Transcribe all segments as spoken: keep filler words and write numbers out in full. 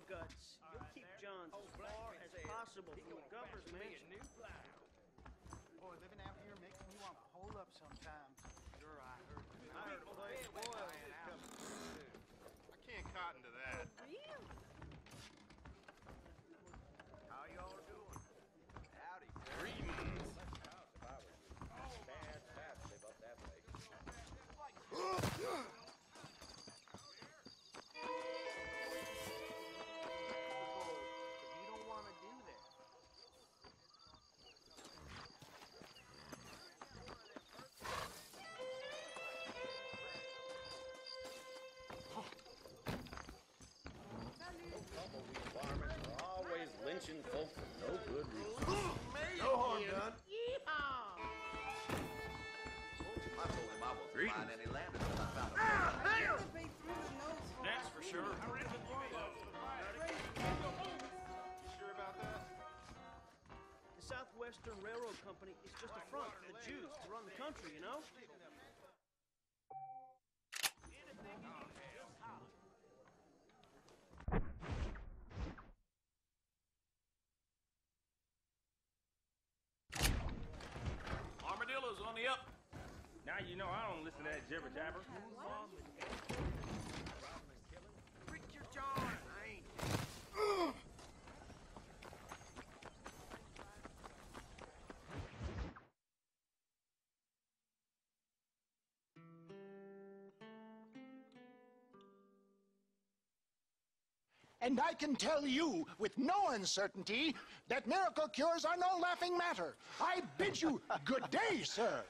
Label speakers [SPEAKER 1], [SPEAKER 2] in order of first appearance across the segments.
[SPEAKER 1] Guts. You keep Johns as far as possible from the governor's mansion.
[SPEAKER 2] Boy, living out here makes me want to hold up sometimes.
[SPEAKER 3] Sure, I heard.
[SPEAKER 1] I heard a place boils is coming.
[SPEAKER 4] I can't cotton to that.
[SPEAKER 5] Really?
[SPEAKER 3] How y'all doing? Howdy, sir.
[SPEAKER 4] Greetings.
[SPEAKER 6] Bad, bad to live up that way.
[SPEAKER 2] You don't want to do that.
[SPEAKER 6] Tumbleweed farmers are always lynching folk for no good reason.
[SPEAKER 3] No harm done.
[SPEAKER 5] Yeehaw!
[SPEAKER 3] I told him I wasn't
[SPEAKER 4] Greetings.
[SPEAKER 3] buying any land until I found a
[SPEAKER 4] That's for sure.
[SPEAKER 3] Sure about that?
[SPEAKER 1] The Southwestern Railroad Company is just a front for the Jews to run the country, you know?
[SPEAKER 4] Armadillo's on the up. Now you know I don't listen to that jibber jabber.
[SPEAKER 3] Prick your jaw, I ain't.
[SPEAKER 7] And I can tell you with no uncertainty that miracle cures are no laughing matter. I bid you good day, sir.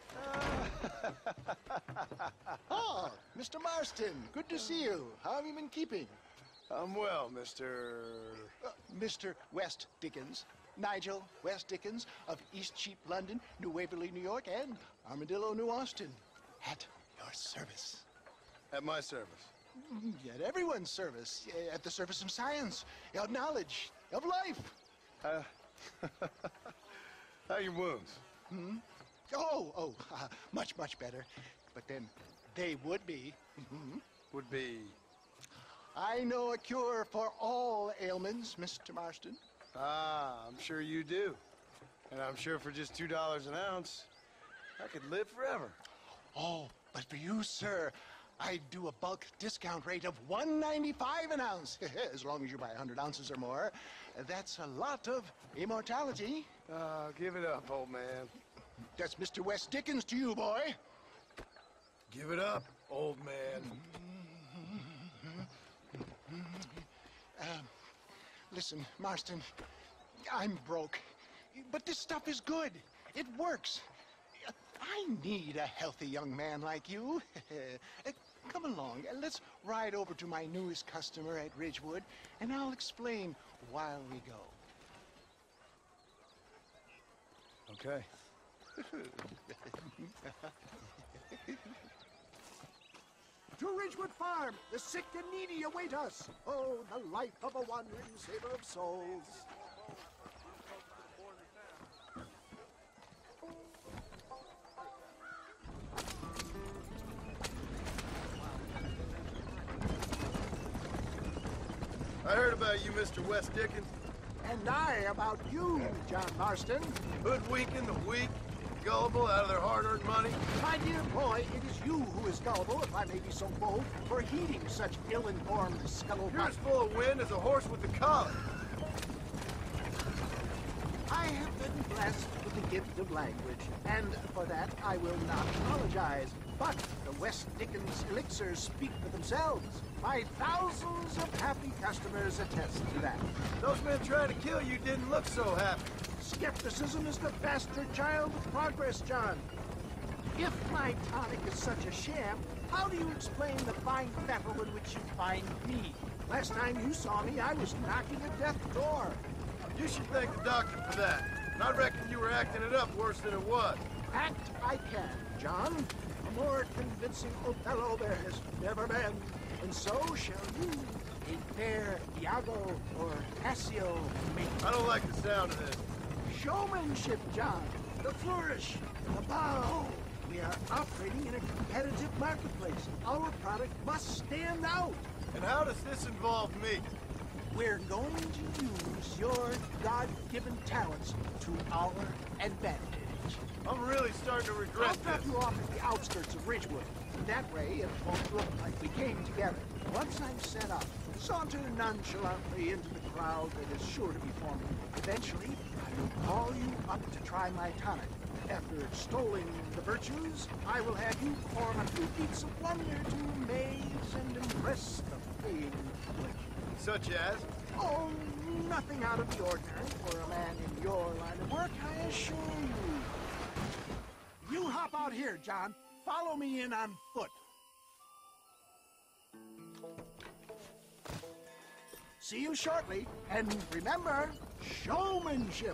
[SPEAKER 7] Oh, Mister Marston, good to see you. How have you been keeping?
[SPEAKER 8] I'm well, Mister
[SPEAKER 7] Uh, Mister West Dickens, Nigel West Dickens of East Cheap, London, New Waverly, New York, and Armadillo, New Austin. At your service.
[SPEAKER 8] At my service.
[SPEAKER 7] At everyone's service. eh, At the service of science, of knowledge, of life.
[SPEAKER 8] Uh, how are your wounds?
[SPEAKER 7] Oh, oh, uh, much, much better. But then they would be. Mhm.
[SPEAKER 8] Would be.
[SPEAKER 7] I know a cure for all ailments, Mister Marston.
[SPEAKER 8] Ah, I'm sure you do. And I'm sure for just two dollars an ounce, I could live forever.
[SPEAKER 7] Oh, but for you, sir, I do a bulk discount rate of one ninety-five an ounce, as long as you buy one hundred ounces or more. That's a lot of immortality.
[SPEAKER 8] Ah, give it up, old man.
[SPEAKER 7] That's Mister West Dickens to you, boy.
[SPEAKER 8] Give it up, old man.
[SPEAKER 7] Um, listen, Marston, I'm broke, but this stuff is good. It works. I need a healthy young man like you. Uh, Come along, and let's ride over to my newest customer at Ridgewood, and I'll explain while we go.
[SPEAKER 8] Okay.
[SPEAKER 9] To Ridgewood Farm, the sick and needy await us. Oh, the life of a wandering saver of souls.
[SPEAKER 8] I heard about you, Mister West Dickens.
[SPEAKER 9] And I about you, John Marston.
[SPEAKER 8] Hoodwinking the weak, gullible out of their hard-earned money.
[SPEAKER 9] My dear boy, it is you who is gullible, if I may be so bold, for heeding such ill-informed scuttlebutt.
[SPEAKER 8] You're as full of wind as a horse with the collar.
[SPEAKER 9] I have been blessed with the gift of language, and for that I will not apologize. But the West Dickens elixirs speak for themselves. My thousands of happy customers attest to that.
[SPEAKER 8] Those men trying to kill you didn't look so happy.
[SPEAKER 9] Skepticism is the bastard child of progress, John. If my tonic is such a sham, how do you explain the fine fettle in which you find me? Last time you saw me, I was knocking at death's door.
[SPEAKER 8] You should thank the doctor for that. And I reckon you were acting it up worse than it was.
[SPEAKER 9] Act I can, John. A more convincing Othello there has never been. And so shall you, a fair Iago or Cassio mate.
[SPEAKER 8] I don't like the sound of this.
[SPEAKER 9] Showmanship, John. The flourish, the bow. We are operating in a competitive marketplace. Our product must stand out.
[SPEAKER 8] And how does this involve me?
[SPEAKER 9] We're going to use your God-given talents to our advantage.
[SPEAKER 8] I'm really starting to regret
[SPEAKER 9] I'll drop
[SPEAKER 8] this.
[SPEAKER 9] you off at the outskirts of Ridgewood. That way, it won't look like we came together. Once I'm set up, saunter nonchalantly into the crowd that is sure to be forming. Eventually, I will call you up to try my tonic. After extolling the virtues, I will have you perform a few feats of wonder to amaze and impress the paying public.
[SPEAKER 8] Such as?
[SPEAKER 9] Oh, nothing out of the ordinary for a man in your line of work, I assure you. You hop out here, John. Follow me in on foot. See you shortly, and remember, showmanship.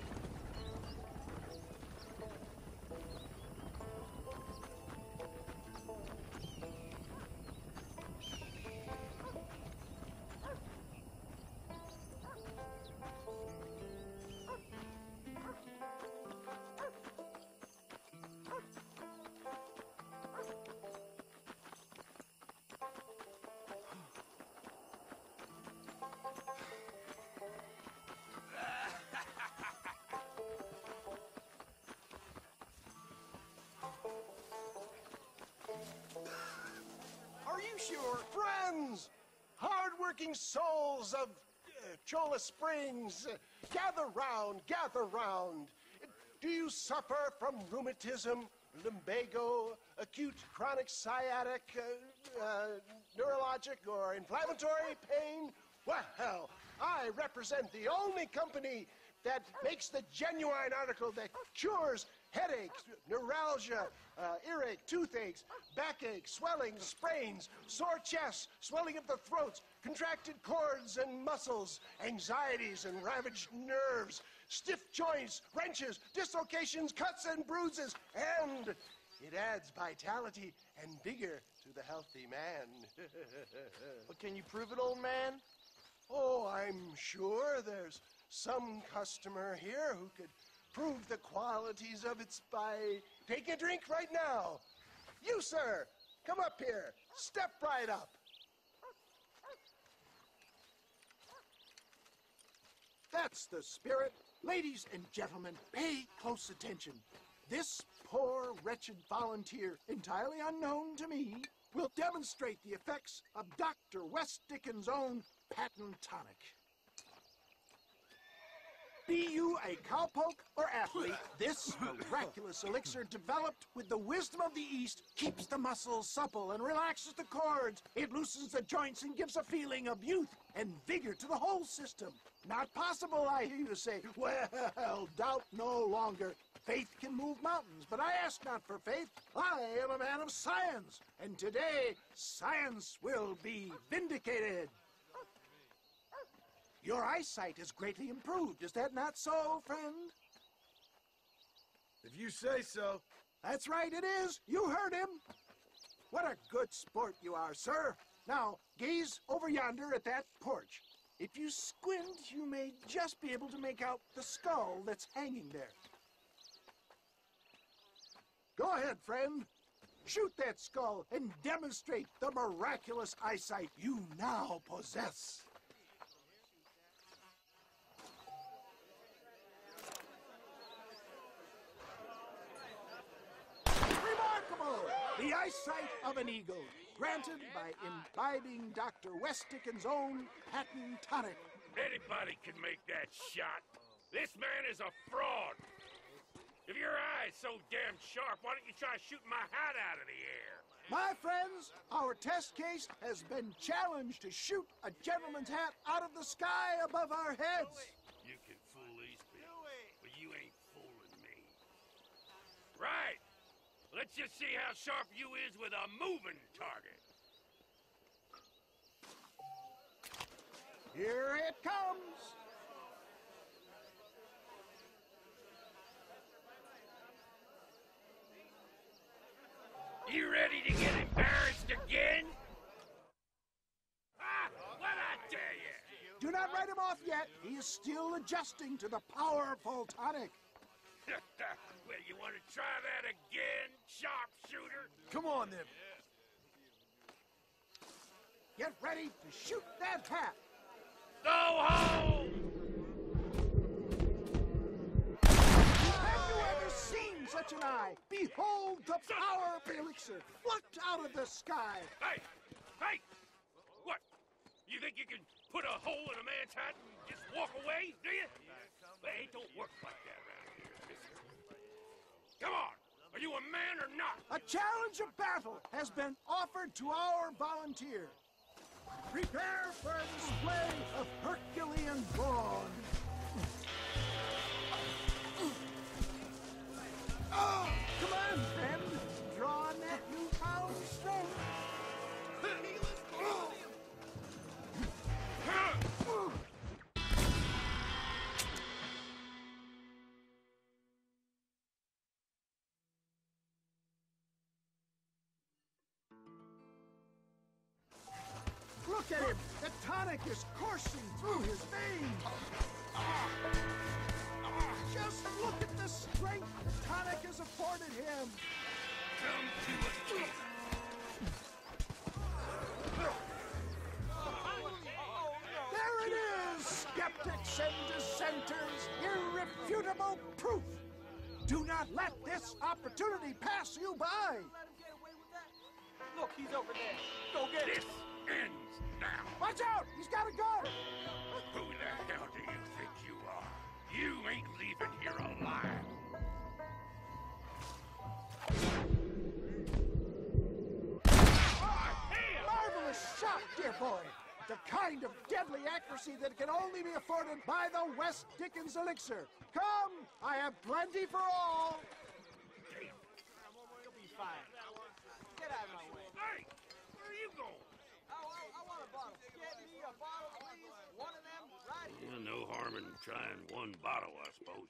[SPEAKER 7] Are you sure? Friends! Hard-working souls of uh, Cholla Springs, uh, gather round, gather round. Do you suffer from rheumatism, lumbago, acute chronic sciatic, uh, uh, neurologic, or inflammatory pain? Well, I represent the only company that makes the genuine article that cures headaches, neuralgia, uh, earache, toothaches, backache, swelling, sprains, sore chests, swelling of the throats, contracted cords and muscles, anxieties and ravaged nerves, stiff joints, wrenches, dislocations, cuts and bruises, and it adds vitality and vigor to the healthy man.
[SPEAKER 2] But can you prove it, old man?
[SPEAKER 7] Oh, I'm sure there's some customer here who could prove the qualities of it by taking a drink right now. You, sir, come up here. Step right up.
[SPEAKER 9] That's the spirit. Ladies and gentlemen, pay close attention. This poor, wretched volunteer, entirely unknown to me, will demonstrate the effects of Doctor West Dickens' own patent tonic. Be you a cowpoke or athlete, this miraculous elixir developed with the wisdom of the East keeps the muscles supple and relaxes the cords. It loosens the joints and gives a feeling of youth and vigor to the whole system. Not possible, I hear you say. Well, doubt no longer. Faith can move mountains, but I ask not for faith. I am a man of science, and today science will be vindicated. Your eyesight has greatly improved. Is that not so, friend?
[SPEAKER 8] If you say so.
[SPEAKER 9] That's right, it is. You heard him. What a good sport you are, sir. Now, gaze over yonder at that porch. If you squint, you may just be able to make out the skull that's hanging there. Go ahead, friend. Shoot that skull and demonstrate the miraculous eyesight you now possess. Remarkable! The eyesight of an eagle, granted by imbibing Doctor West Dickens' own patent tonic.
[SPEAKER 4] Anybody can make that shot. This man is a fraud. If your eye's so damn sharp, why don't you try shooting my hat out of the air?
[SPEAKER 9] My friends, our test case has been challenged to shoot a gentleman's hat out of the sky above our heads.
[SPEAKER 4] You can fool these people, but you ain't fooling me. Right. Let's just see how sharp you is with a moving target.
[SPEAKER 9] Here it comes.
[SPEAKER 4] You ready to get embarrassed again? Ah, what I tell you?
[SPEAKER 9] Do not write him off yet. He is still adjusting to the powerful tonic.
[SPEAKER 4] Well, you want to try that again, sharpshooter?
[SPEAKER 8] Come on, then.
[SPEAKER 9] Get ready to shoot that hat.
[SPEAKER 4] Go home!
[SPEAKER 9] Have you ever seen such an eye? Behold the power of the elixir, plucked out of the sky.
[SPEAKER 4] Hey! Hey! What? You think you can put a hole in a man's hat and just walk away, do you? Well, it don't work like that around here, mister. Come on! Are you a man or not?
[SPEAKER 9] A challenge of battle has been offered to our volunteer. Prepare for a display of Herculean brawn. Oh, come on, friend. Draw on that newfound strength. Look at him! The tonic is coursing through his veins! Just look at the strength the tonic has afforded him!
[SPEAKER 4] Come to it, kid.
[SPEAKER 9] There it is! Skeptics and dissenters, irrefutable proof! Do not let this opportunity pass you by!
[SPEAKER 2] Look, he's over there. Go get
[SPEAKER 4] This
[SPEAKER 2] him.
[SPEAKER 4] ends now.
[SPEAKER 9] Watch out! He's got a gun!
[SPEAKER 4] Who the hell do you think you are? You ain't leaving here alive.
[SPEAKER 9] Marvelous shot, dear boy! The kind of deadly accuracy that can only be afforded by the West Dickens elixir. Come, I have plenty for all.
[SPEAKER 2] You'll be fine. Get out of my way.
[SPEAKER 4] Hey, where are you going?
[SPEAKER 2] Oh, I, I want a bottle. Get me a bottle, please. One of them right here.
[SPEAKER 4] Yeah, no harm in trying one bottle, I suppose.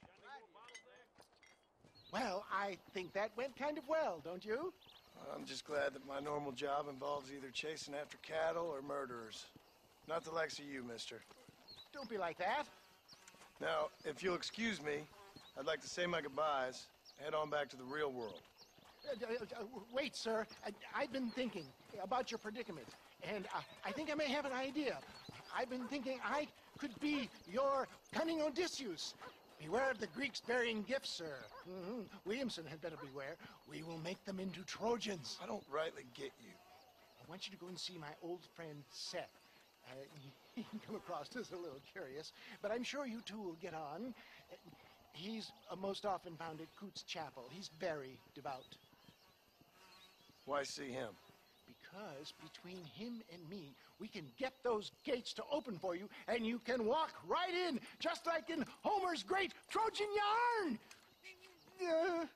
[SPEAKER 7] Well, I think that went kind of well, don't you?
[SPEAKER 8] I'm just glad that my normal job involves either chasing after cattle or murderers. Not the likes of you, mister.
[SPEAKER 7] Don't be like that.
[SPEAKER 8] Now, if you'll excuse me, I'd like to say my goodbyes, head on back to the real world.
[SPEAKER 7] Uh, uh, uh, wait, sir. I, I've been thinking about your predicament, and uh, I think I may have an idea. I've been thinking I could be your cunning Odysseus. Beware of the Greeks burying gifts, sir. Mm-hmm. Williamson had better beware. We will make them into Trojans.
[SPEAKER 8] I don't rightly get you.
[SPEAKER 7] I want you to go and see my old friend Seth. Uh, he can come across as a little curious, but I'm sure you two will get on. Uh, he's uh, most often found at Coots Chapel. He's very devout.
[SPEAKER 8] Why see him?
[SPEAKER 7] Because between him and me, we can get those gates to open for you, and you can walk right in, just like in Homer's great Trojan yarn! Uh...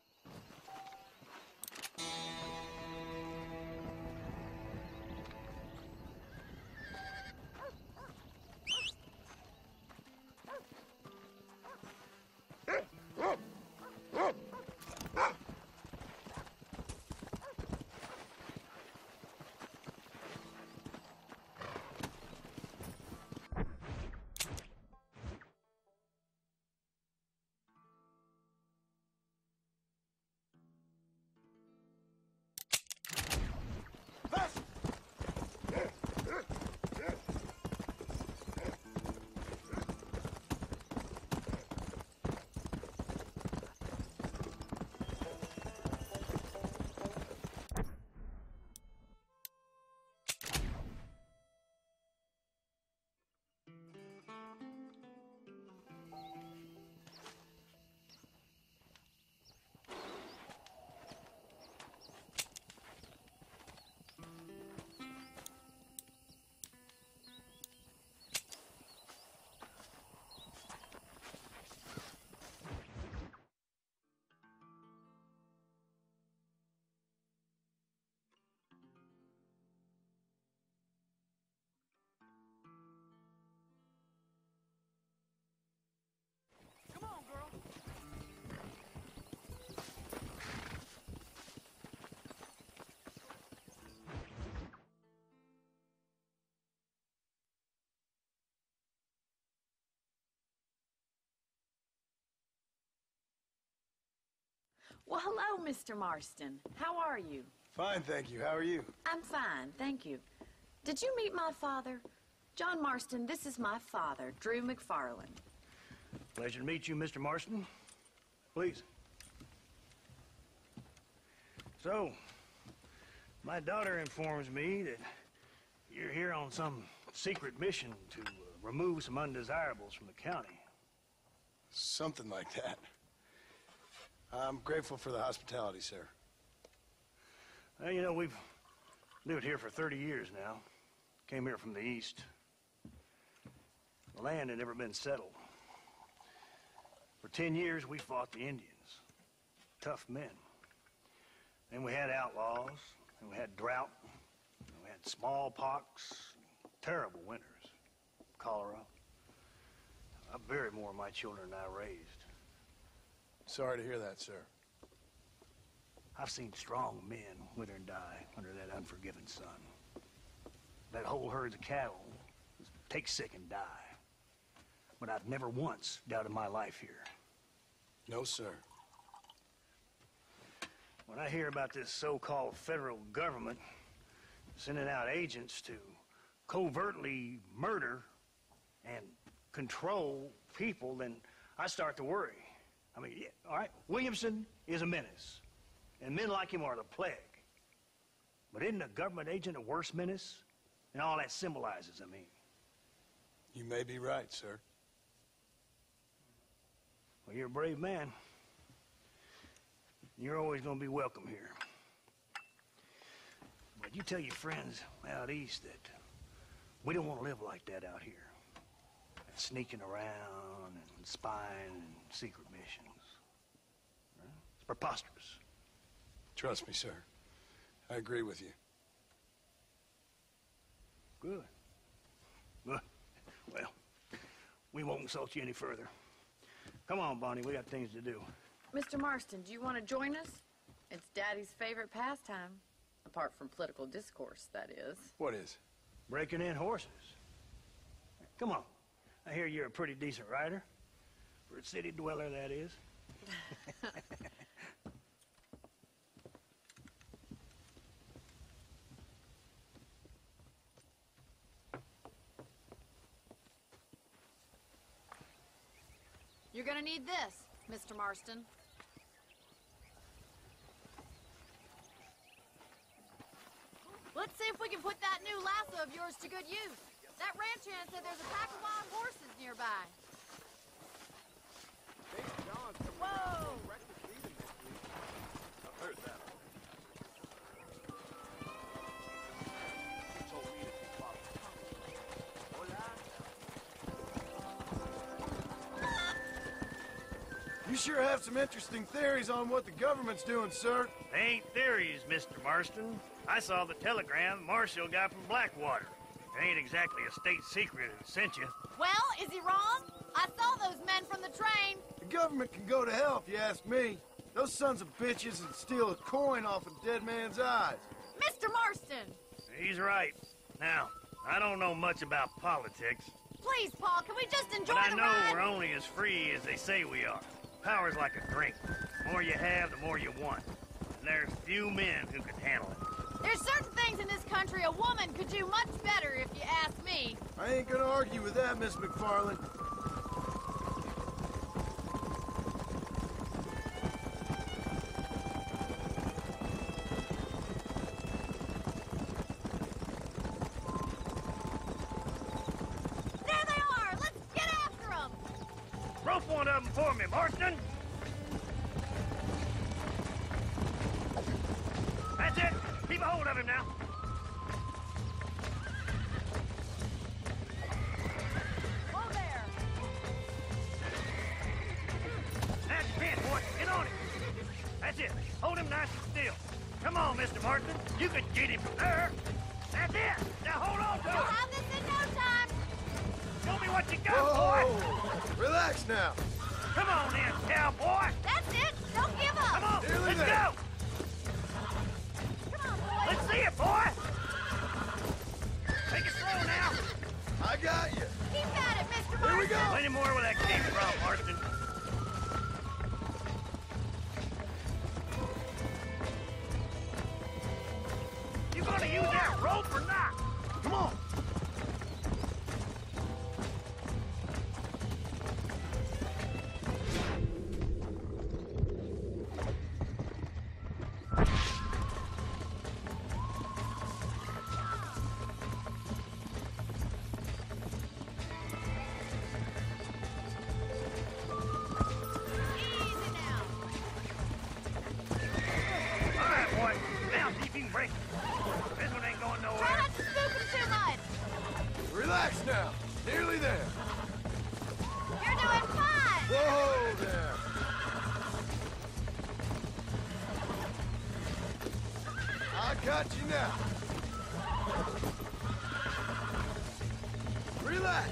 [SPEAKER 5] Well, hello, Mister Marston. How are you?
[SPEAKER 8] Fine, thank you. How are you?
[SPEAKER 5] I'm fine, thank you. Did you meet my father? John Marston, this is my father, Drew McFarland.
[SPEAKER 10] Pleasure to meet you, Mister Marston. Please. So, my daughter informs me that you're here on some secret mission to uh, remove some undesirables from the county.
[SPEAKER 8] Something like that. I'm grateful for the hospitality, sir.
[SPEAKER 10] Well, you know, we've lived here for thirty years now. Came here from the east. The land had never been settled. For ten years, we fought the Indians. Tough men. Then we had outlaws, and we had drought, and we had smallpox, terrible winters, cholera. I buried more of my children than I raised.
[SPEAKER 8] Sorry to hear that, sir.
[SPEAKER 10] I've seen strong men wither and die under that unforgiving sun. That whole herds of cattle take sick and die. But I've never once doubted my life here.
[SPEAKER 8] No, sir.
[SPEAKER 10] When I hear about this so-called federal government sending out agents to covertly murder and control people, then I start to worry. I mean, yeah, all right, Williamson is a menace, and men like him are the plague. But isn't a government agent a worse menace? And all that symbolizes, I mean.
[SPEAKER 8] You may be right, sir.
[SPEAKER 10] Well, you're a brave man. You're always going to be welcome here. But you tell your friends out east that we don't want to live like that out here. Sneaking around and spying and secret missions. Right? It's preposterous.
[SPEAKER 8] Trust me, sir. I agree with you.
[SPEAKER 10] Good. Good. Well, we won't insult you any further. Come on, Bonnie, we got things to do.
[SPEAKER 5] Mister Marston, do you want to join us? It's Daddy's favorite pastime. Apart from political discourse, that is.
[SPEAKER 8] What is?
[SPEAKER 10] Breaking in horses. Come on. I hear you're a pretty decent rider. For a city dweller, that is.
[SPEAKER 11] You're gonna need this, Mister Marston. Let's see if we can put that new lasso of yours to good use. That ranch hand said there's a pack of wild horses nearby. Whoa!
[SPEAKER 3] I've heard that. He told me to keep off.
[SPEAKER 8] You sure have some interesting theories on what the government's doing, sir.
[SPEAKER 10] They ain't theories, Mister Marston. I saw the telegram Marshall got from Blackwater. It ain't exactly a state secret who sent you.
[SPEAKER 11] Well, is he wrong? I saw those men from the train.
[SPEAKER 8] The government can go to hell if you ask me. Those sons of bitches would steal a coin off a dead man's eyes.
[SPEAKER 11] Mister Marston!
[SPEAKER 10] He's right. Now, I don't know much about politics.
[SPEAKER 11] Please, Paul, can we just enjoy
[SPEAKER 10] but I
[SPEAKER 11] the
[SPEAKER 10] know
[SPEAKER 11] ride?
[SPEAKER 10] we're only as free as they say we are. Power's like a drink. The more you have, the more you want. And there's few men who can handle it.
[SPEAKER 11] There's certain things in this country a woman could do much better, if you ask me.
[SPEAKER 8] I ain't gonna argue with that, Miss McFarland.
[SPEAKER 11] There they are! Let's get after them!
[SPEAKER 10] Rope one of them for me, Marston! That's it! Keep a hold of him now!
[SPEAKER 11] Whoa there!
[SPEAKER 10] That's it, boy! Get on it! That's it! Hold him nice and still! Come on, Mister Marston! You can get him from there! That's it! Now hold on to
[SPEAKER 11] We'll
[SPEAKER 10] him!
[SPEAKER 11] have this in no time!
[SPEAKER 10] Show me what you got,
[SPEAKER 8] Whoa!
[SPEAKER 10] boy!
[SPEAKER 8] Relax now!
[SPEAKER 10] Come on then, cowboy!
[SPEAKER 11] That's it! Don't give up!
[SPEAKER 10] Come on!
[SPEAKER 8] Nearly
[SPEAKER 10] Let's
[SPEAKER 8] there.
[SPEAKER 10] go!
[SPEAKER 11] Come on, boys!
[SPEAKER 10] Let's see it, boy! Take it slow now!
[SPEAKER 8] I got you!
[SPEAKER 11] Keep at it, Mister Marston!
[SPEAKER 8] Here we go!
[SPEAKER 10] Plenty more where that came from, Marston. You gonna use that rope or not?
[SPEAKER 8] Come on! Got you now. Relax.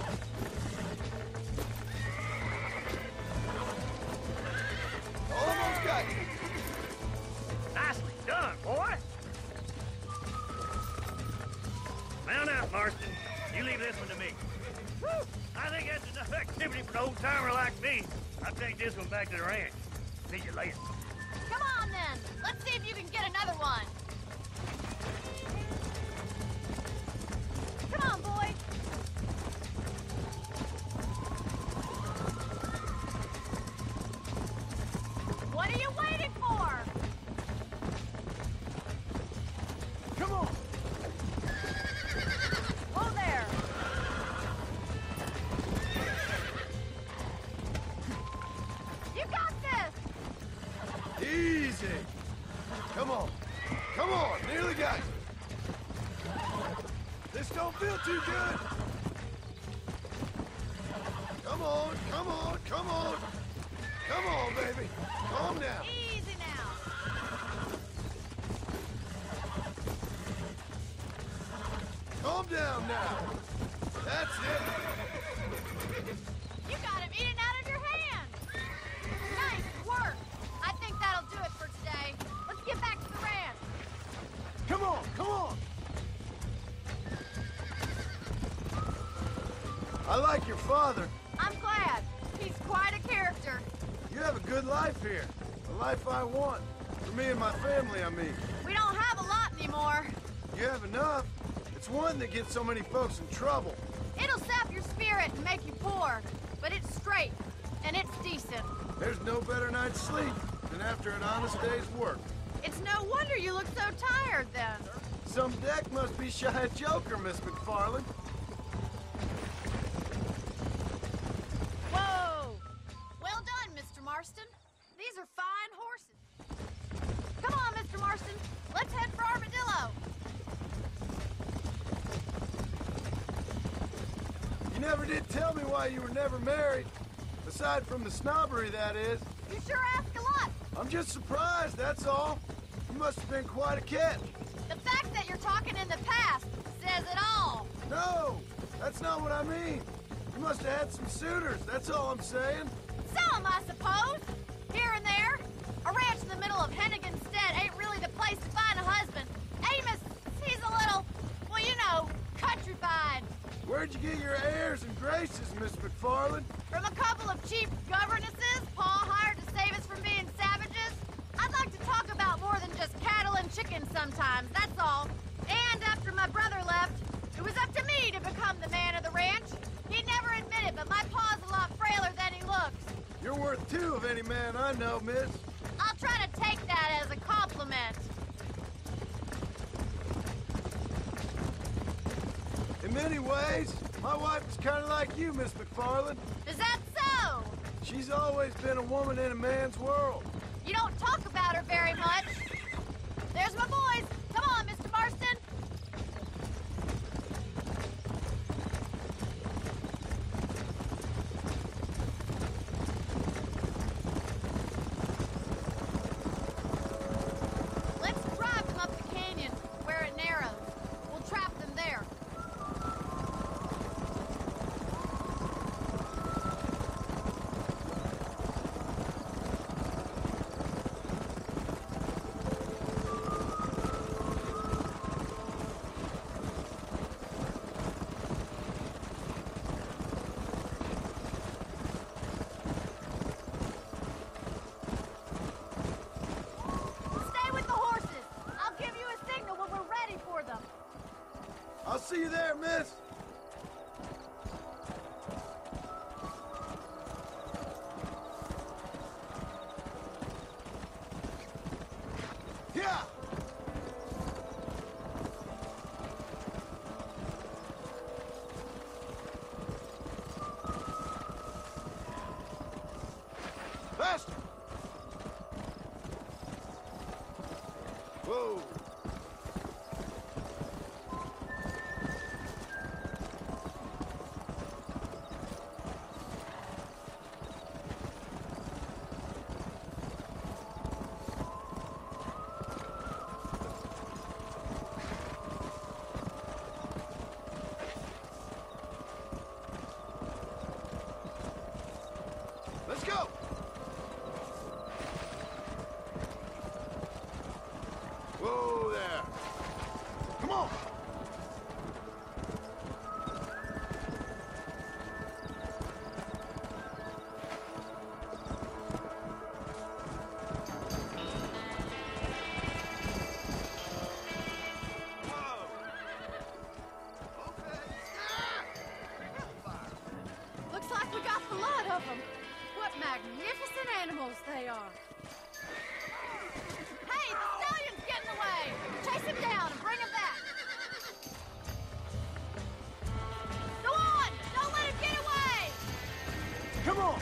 [SPEAKER 8] Almost got you.
[SPEAKER 10] Nicely done, boy. Mount out, Marston. You leave this one to me. Woo! I think that's enough activity for an old-timer like me. I'll take this one back to the ranch. See you later.
[SPEAKER 11] Come on, then. Let's see if you can get another one. Come on, boy. What are you waiting for?
[SPEAKER 8] Come on.
[SPEAKER 11] Oh, there. You got this.
[SPEAKER 8] Easy. Come on. Come on. Nearly got you. This don't feel too good. Come on. Come on. Come on. Come on, baby. Calm down.
[SPEAKER 11] Easy now.
[SPEAKER 8] Calm down now. That's it.
[SPEAKER 11] You got him eating out of your hand. Nice work. I think that'll do it for today. Let's get back to the ranch.
[SPEAKER 8] Come on. Come on. I like your father.
[SPEAKER 11] I'm glad. He's quite a character.
[SPEAKER 8] You have a good life here. The life I want. For me and my family, I mean.
[SPEAKER 11] We don't have a lot anymore.
[SPEAKER 8] You have enough. It's one that gets so many folks in trouble.
[SPEAKER 11] It'll sap your spirit and make you poor. But it's straight. And it's decent.
[SPEAKER 8] There's no better night's sleep than after an honest day's work.
[SPEAKER 11] It's no wonder you look so tired, then.
[SPEAKER 8] Some deck must be shy of Joker, Miss McFarland.
[SPEAKER 11] Whoa! Well done, Mister Marston. These are fine horses. Come on, Mister Marston. Let's head for Armadillo.
[SPEAKER 8] You never did tell me why you were never married. Aside from the snobbery, that is.
[SPEAKER 11] You sure ask a lot.
[SPEAKER 8] I'm just surprised, that's all. You must have been quite a catch.
[SPEAKER 11] The fact that you're talking in the past says it all.
[SPEAKER 8] No, that's not what I mean. You must have had some suitors, that's all I'm saying.
[SPEAKER 11] Some, I suppose. Here and there. A ranch in the middle of Hennigan's Stead ain't really the place to find a husband. Amos, he's a little, well, you know, countrified.
[SPEAKER 8] Where'd you get your airs and graces, Miss McFarland?
[SPEAKER 11] From a couple of cheap governesses Pa hired to save us from being savages. I'd like to talk about more than just cattle and chickens sometimes, that's all. And after my brother left, it was up to me to become the man of the ranch. He'd never admit it, but my pa's a lot frailer than he looks.
[SPEAKER 8] You're worth two of any man I know, miss.
[SPEAKER 11] I'll try to take that as a compliment.
[SPEAKER 8] In many ways, my wife is kind of like you, Miss McFarland.
[SPEAKER 11] Is that so?
[SPEAKER 8] She's always been a woman in a man's world.
[SPEAKER 11] You don't talk about her very much. There's my boys. Come on, Mister Marston. Let's drive them up the canyon where it narrows. We'll trap them there. Stay with the horses. I'll give you a signal when we're ready for them.
[SPEAKER 8] I'll see you there, miss. Yeah! Faster! Whoa! Let's go! Whoa there! Come on!
[SPEAKER 11] Looks like we got the lot of them. What magnificent animals they are. Hey, the stallion's getting away! Chase him down and bring him back! Go on! Don't let him get away!
[SPEAKER 9] Come on!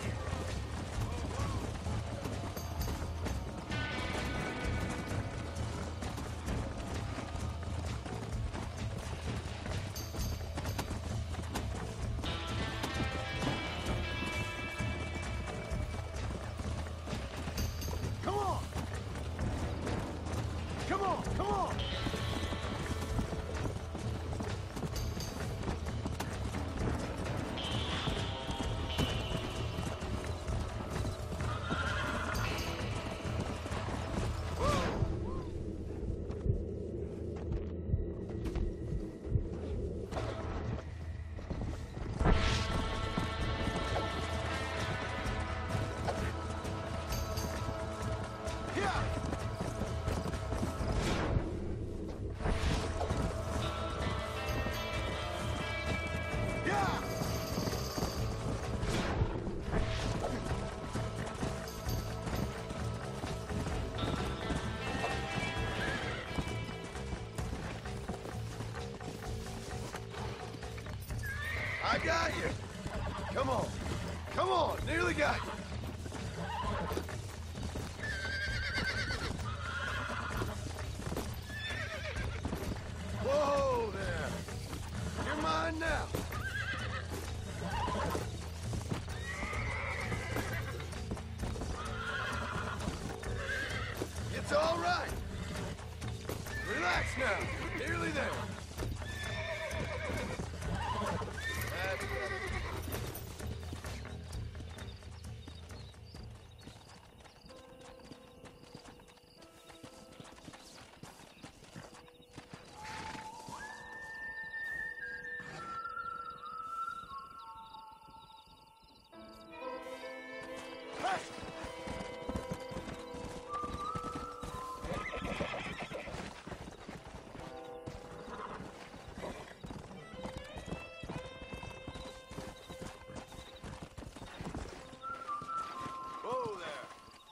[SPEAKER 9] Come on! Come on! Come on!
[SPEAKER 8] Yeah! Yeah! I got you! Come on! Come on! Nearly got you! Whoa there! You're mine now! It's all right! Relax now! We're nearly there! That's it. Whoa there!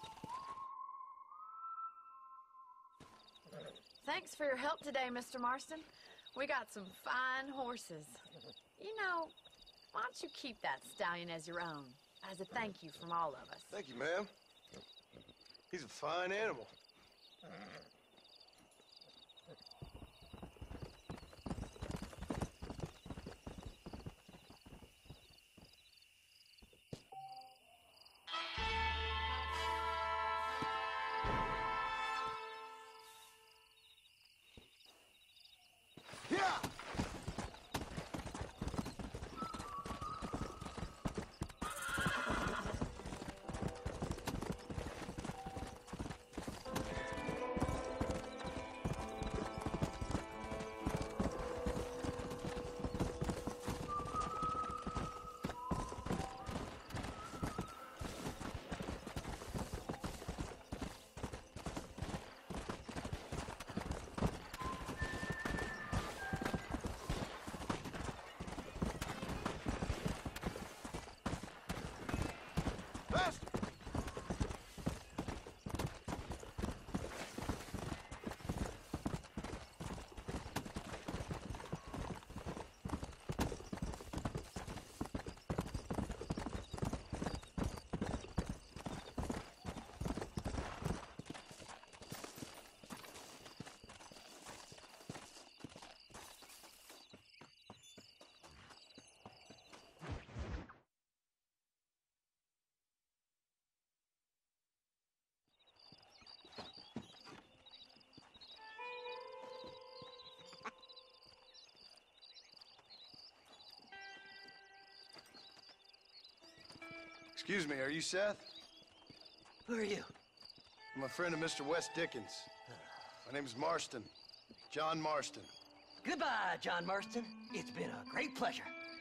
[SPEAKER 5] Thanks for your help today, Mister Marston. We got some fine horses. You know, why don't you keep that stallion as your own, as a thank you from all of us?
[SPEAKER 8] Thank you, ma'am. He's a fine animal. Excuse me, are you Seth?
[SPEAKER 12] Who are you?
[SPEAKER 8] I'm a friend of Mister Wes Dickens. My name is Marston. John Marston.
[SPEAKER 12] Goodbye, John Marston. It's been a great pleasure.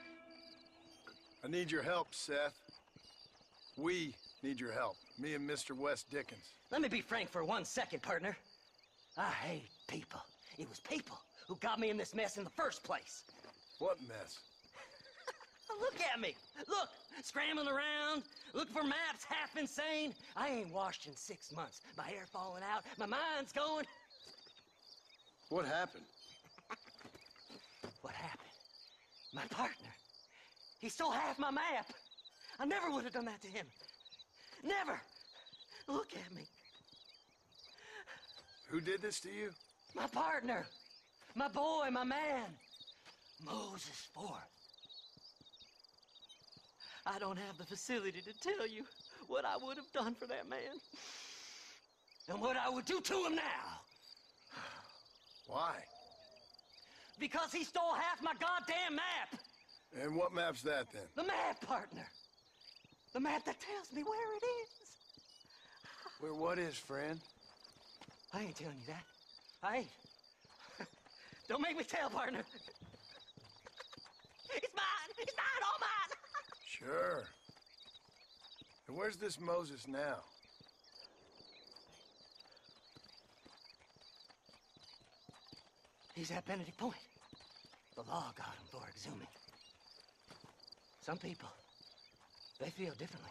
[SPEAKER 8] I need your help, Seth. We need your help. Me and Mister Wes Dickens.
[SPEAKER 12] Let me be frank for one second, partner. I hate people. It was people who got me in this mess in the first place.
[SPEAKER 8] What mess?
[SPEAKER 12] Look at me. Look, scrambling around, looking for maps, half insane. I ain't washed in six months. My hair falling out, my mind's going.
[SPEAKER 8] What happened?
[SPEAKER 12] What happened? My partner. He stole half my map. I never would have done that to him. Never. Look at me.
[SPEAKER 8] Who did this to you?
[SPEAKER 12] My partner. My boy, my man. Moses Forth. I don't have the facility to tell you what I would have done for that man. And what I would do to him now.
[SPEAKER 8] Why?
[SPEAKER 12] Because he stole half my goddamn map.
[SPEAKER 8] And what map's that, then?
[SPEAKER 12] The map, partner. The map that tells me where it is.
[SPEAKER 8] Where what is, friend?
[SPEAKER 12] I ain't telling you that. I ain't. Don't make me tell, partner. It's mine! It's mine! All mine!
[SPEAKER 8] Sure. And where's this Moses now?
[SPEAKER 12] He's at Benedict Point. The law got him for exhuming. Some people, they feel differently.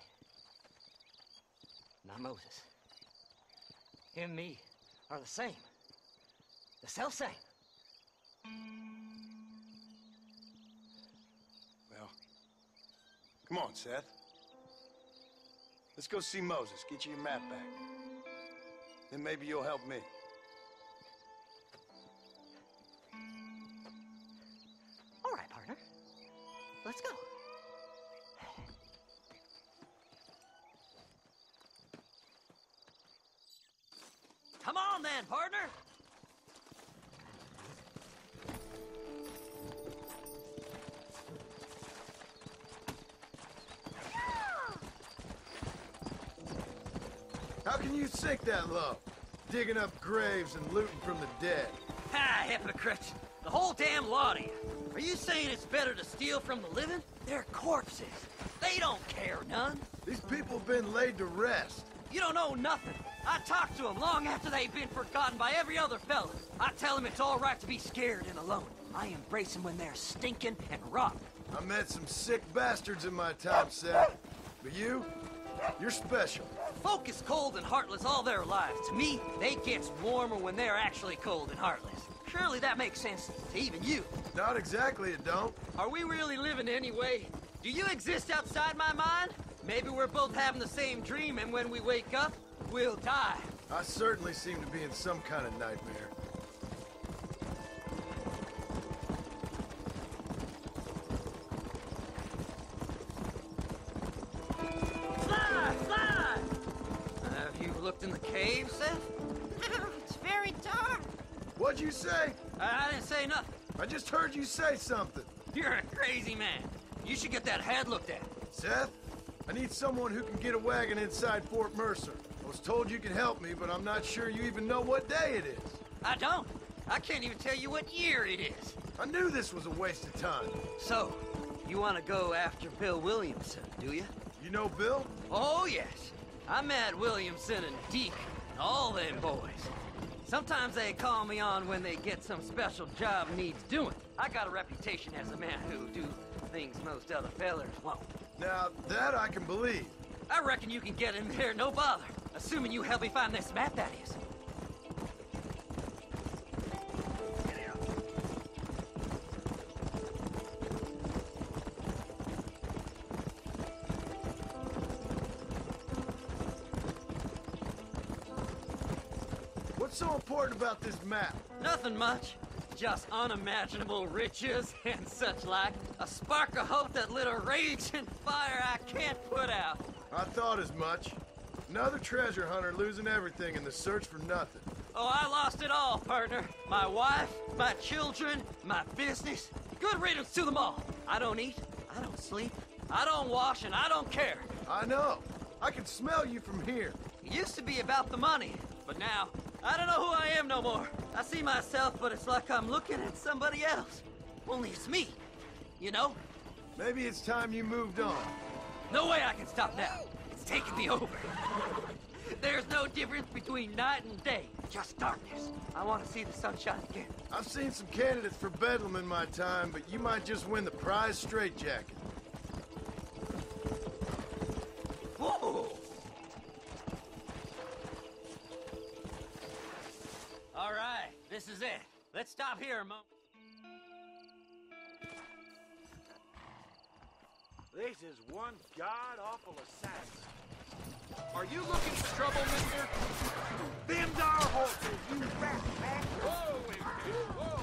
[SPEAKER 12] Not Moses. Him and me are the same. The self-same.
[SPEAKER 8] Well, come on, Seth. Let's go see Moses, get you your map back. Then maybe you'll help me.
[SPEAKER 12] All right, partner. Let's go. Come on then, partner.
[SPEAKER 8] How can you sink that low? Digging up graves and looting from the dead.
[SPEAKER 12] Ha, hypocrite. The whole damn lot of you. Are you saying it's better to steal from the living? They're corpses. They don't care none.
[SPEAKER 8] These people have been laid to rest.
[SPEAKER 12] You don't know nothing. I talk to them long after they've been forgotten by every other fella. I tell them it's all right to be scared and alone. I embrace them when they're stinking and rotten.
[SPEAKER 8] I met some sick bastards in my time, Seth. But you, you're special.
[SPEAKER 12] Folk is cold and heartless all their lives. To me, they gets warmer when they're actually cold and heartless. Surely that makes sense to even you.
[SPEAKER 8] Not exactly, it don't.
[SPEAKER 12] Are we really living anyway? Do you exist outside my mind? Maybe we're both having the same dream, and when we wake up, we'll die.
[SPEAKER 8] I certainly seem to be in some kind of nightmare.
[SPEAKER 12] Fly! Fly! Have you looked in the cave, Seth?
[SPEAKER 11] It's very dark.
[SPEAKER 8] What'd you say?
[SPEAKER 12] I didn't say nothing.
[SPEAKER 8] I just heard you say something.
[SPEAKER 12] You're a crazy man. You should get that head looked at.
[SPEAKER 8] Seth, I need someone who can get a wagon inside Fort Mercer. I was told you could help me, but I'm not sure you even know what day it is.
[SPEAKER 12] I don't. I can't even tell you what year it is.
[SPEAKER 8] I knew this was a waste of time.
[SPEAKER 12] So, you want to go after Bill Williamson, do you?
[SPEAKER 8] You know Bill?
[SPEAKER 12] Oh, yes. I met Williamson and Deke and all them boys. Sometimes they call me on when they get some special job needs doing. I got a reputation as a man who do things most other fellers won't.
[SPEAKER 8] Now, that I can believe.
[SPEAKER 12] I reckon you can get in there, no bother. Assuming you help me find this map, that is.
[SPEAKER 8] What's so important about this map?
[SPEAKER 12] Nothing much. Just unimaginable riches and such like. A spark of hope that lit a raging fire I can't put out.
[SPEAKER 8] I thought as much. Another treasure hunter losing everything in the search for nothing.
[SPEAKER 12] Oh, I lost it all, partner. My wife, my children, my business. Good riddance to them all. I don't eat, I don't sleep, I don't wash, and I don't care.
[SPEAKER 8] I know. I can smell you from here.
[SPEAKER 12] It used to be about the money, but now, I don't know who I am no more. I see myself, but it's like I'm looking at somebody else. Only it's me, you know?
[SPEAKER 8] Maybe it's time you moved on.
[SPEAKER 12] No way I can stop now. It's taking me over. There's no difference between night and day, just darkness. I want to see the sunshine again.
[SPEAKER 8] I've seen some candidates for Bedlam in my time, but you might just win the prize straitjacket.
[SPEAKER 12] Whoa! All right, this is it. Let's stop here a moment.
[SPEAKER 9] This is one god-awful assassin.
[SPEAKER 3] Are you looking for trouble, mister?
[SPEAKER 9] Them's our horses, you rat bastard!
[SPEAKER 3] Whoa, whoa!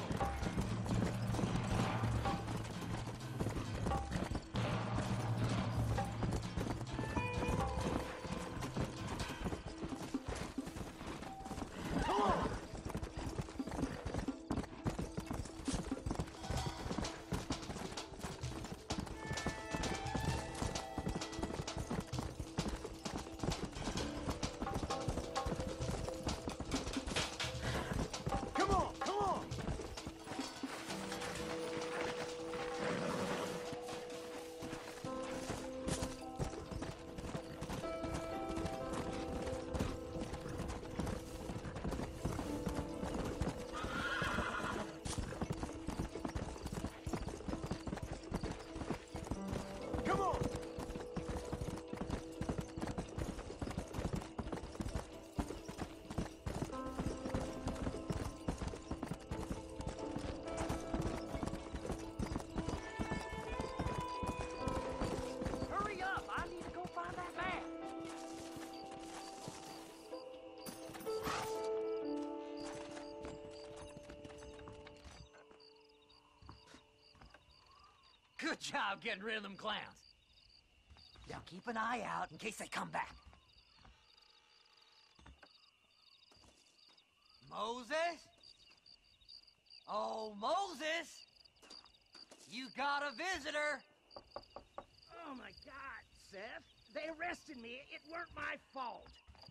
[SPEAKER 12] Good job getting rid of them clowns. Now keep an eye out in case they come back. Moses? Oh, Moses! You got a visitor!
[SPEAKER 9] Oh my God, Seth. They arrested me. It weren't my fault.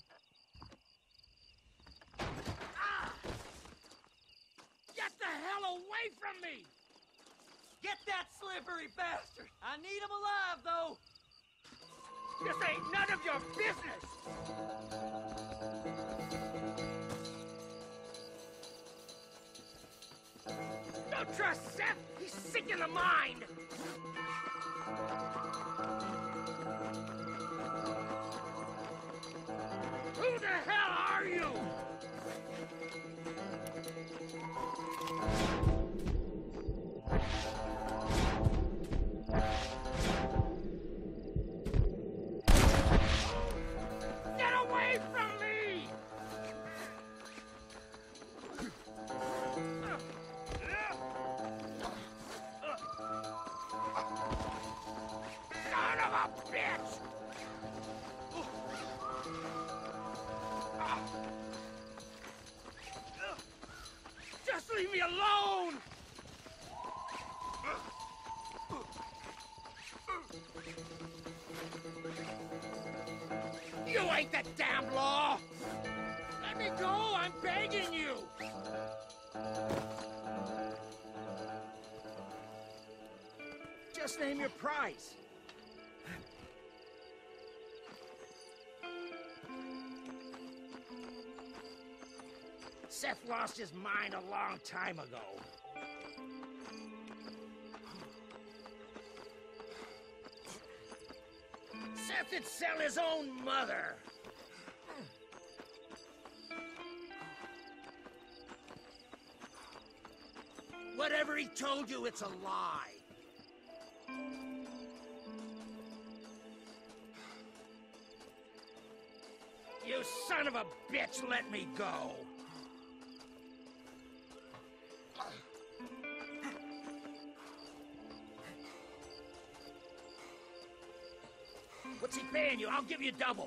[SPEAKER 9] Ah! Get the hell away from me!
[SPEAKER 12] Get that slippery bastard! I need him alive, though!
[SPEAKER 9] This ain't none of your business! Don't trust Seth! He's sick in the mind! Who the hell are you? Get away from me! Son of a bitch! Just leave me alone! You ain't the damn law! Let me go, I'm begging you! Just name your price. Seth lost his mind a long time ago. Seth would sell his own mother. Whatever he told you, it's a lie. You son of a bitch, let me go. What's he paying you? I'll give you double.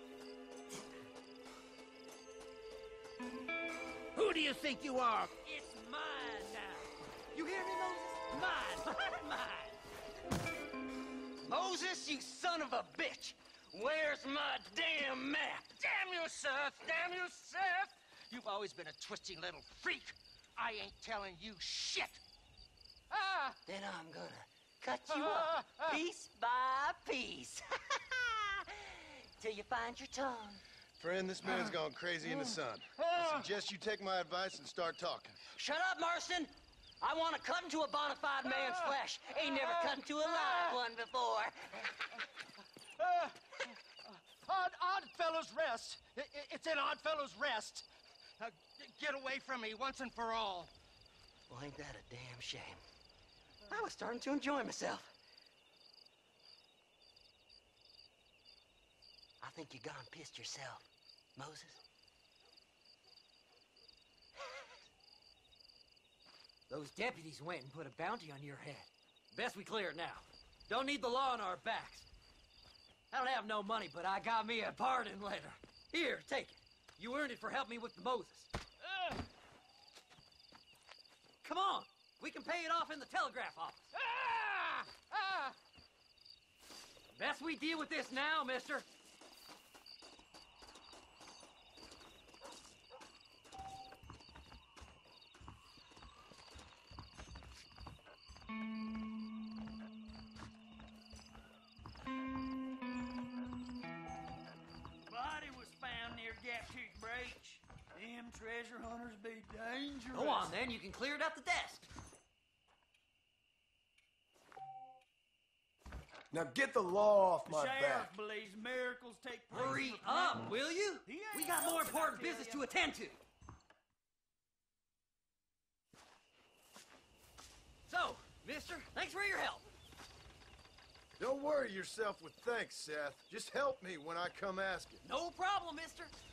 [SPEAKER 9] Who do you think you are?
[SPEAKER 12] It's mine now. You hear me, Moses? Mine. Mine. Moses, you son of a bitch. Where's my damn map?
[SPEAKER 9] Damn you, Seth! Damn you, Seth! You've always been a twisty little freak. I ain't telling you shit. Ah!
[SPEAKER 12] Then I'm gonna cut you up piece by piece. Till you find your tongue.
[SPEAKER 8] Friend, this man's gone crazy in the sun. I suggest you take my advice and start talking.
[SPEAKER 12] Shut up, Marston! I want to cut into a bona fide man's flesh. Ain't never cut into a live one before.
[SPEAKER 9] Uh, odd, odd Fellows Rest. I- I- It's in Odd Fellows Rest. Uh, get away from me once and for all.
[SPEAKER 12] Well, ain't that a damn shame? I was starting to enjoy myself. I think you gone pissed yourself, Moses. Those deputies went and put a bounty on your head. Best we clear it now. Don't need the law on our backs. I don't have no money, but I got me a pardon letter. Here, take it. You earned it for helping me with the Moses. Uh. Come on. We can pay it off in the telegraph office. Ah! Ah! Best we deal with this now, mister.
[SPEAKER 13] Body was found near Gaptooth Breach. Them treasure hunters be dangerous.
[SPEAKER 12] Go on, then. You can clear it up the desk.
[SPEAKER 8] Now get the law off
[SPEAKER 13] The
[SPEAKER 8] my
[SPEAKER 13] sheriff
[SPEAKER 8] back.
[SPEAKER 13] believes miracles take place.
[SPEAKER 12] Hurry
[SPEAKER 13] for
[SPEAKER 12] up,
[SPEAKER 13] people.
[SPEAKER 12] will you?
[SPEAKER 13] He ain't
[SPEAKER 12] We got more
[SPEAKER 13] nothing, I
[SPEAKER 12] important
[SPEAKER 13] tell
[SPEAKER 12] business
[SPEAKER 13] ya.
[SPEAKER 12] to attend to. So, mister, thanks for your help.
[SPEAKER 8] Don't worry yourself with thanks, Seth. Just help me when I come asking.
[SPEAKER 12] No problem, mister.